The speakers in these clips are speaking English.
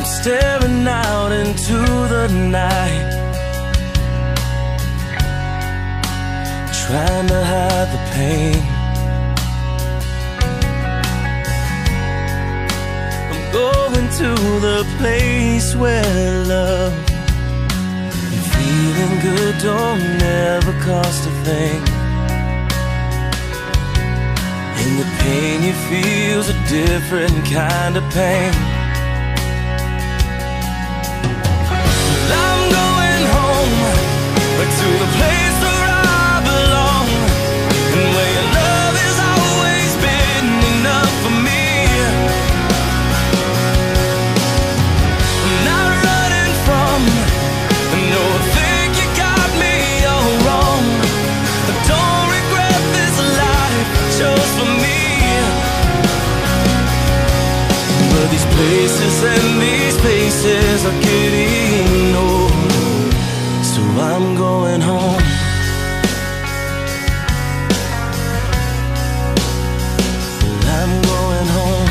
staring out into the night, trying to hide the pain. I'm going to the place where love and feeling good don't ever cost a thing. And the pain you feel's a different kind of pain. To the place where I belong, and where your love has always been enough for me. I'm not running from, no, I think you got me all wrong. I don't regret this life I chose for me. But these places and these places are getting old, so I'm going home. I'm going home.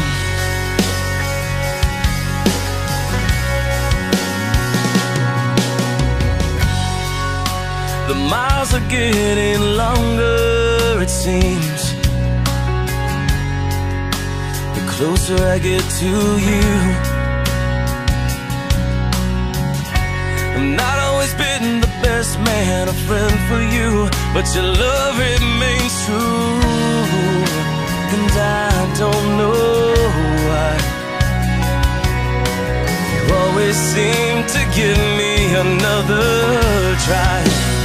The miles are getting longer, it seems, the closer I get to you. I'm not always been the best man, a friend for you, but your love remains true. And I don't know why you always seem to give me another try.